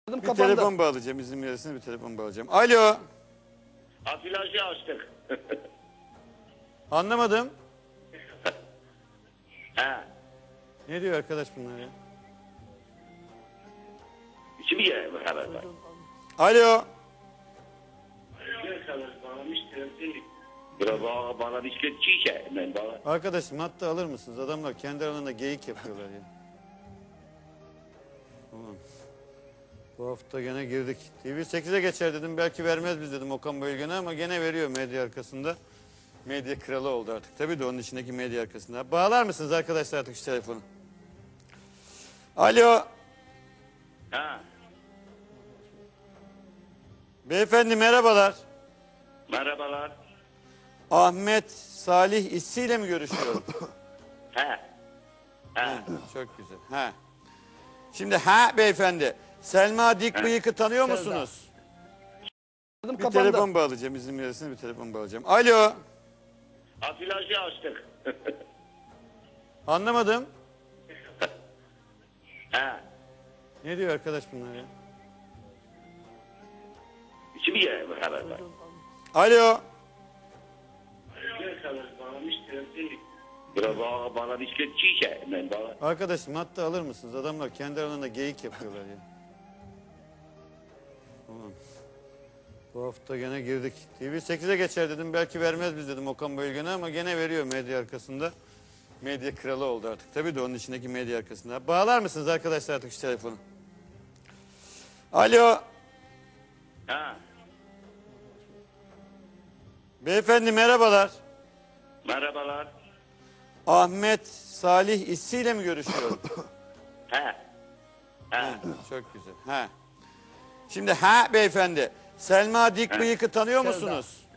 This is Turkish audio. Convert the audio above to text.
Bir kapandı. telefon bağlayacağım, izin verirseniz bir telefon bağlayacağım. Alo. Afilajı açtık. Anlamadım. He. Ne diyor arkadaş bunlar ya? Kim ya bu haber var? Alo. Bana bisiklet çiğke. Ben bana. Arkadaşım hatta alır mısınız? Adamlar kendi aralarında geyik yapıyorlar ya. Ulan. Bu hafta gene girdik. TV8'e geçer dedim. Belki vermez biz dedim Okan Bölgen'e ama gene veriyor medya arkasında. Medya kralı oldu artık. Tabii de onun içindeki medya arkasında. Bağlar mısınız arkadaşlar artık şu telefonu? Alo. Ha. Beyefendi merhabalar. Merhabalar. Ahmet Salih İssi ile mi görüşüyorum? He. He. Çok güzel. Ha. Şimdi beyefendi. Selma Dikbıyık'ı tanıyor musunuz? Bir Kapandı. telefon bağlayacağım, izin verirseniz bir telefon bağlayacağım. Alo. Afilajı açtık. Anlamadım. He. Ne diyor arkadaş bunlar ya? Kim ya bu haber var? Alo. Bana bisiklet çiğke. Ben bana. Arkadaşım hatta alır mısınız? Adamlar kendi aralarında geyik yapıyorlar ya. Ulan. Bu hafta gene girdik. TV8'e geçer dedim. Belki vermez biz dedim Okan Bölgen'e ama gene veriyor medya arkasında. Medya kralı oldu artık. Tabii de onun içindeki medya arkasında. Bağlar mısınız arkadaşlar artık şu telefonu? Alo. Ha. Beyefendi merhabalar. Merhabalar. Ahmet Salih İssi ile mi görüşüyorum? He. He. Çok güzel. Ha. Şimdi beyefendi. Selma Dikbıyık'ı tanıyor musunuz?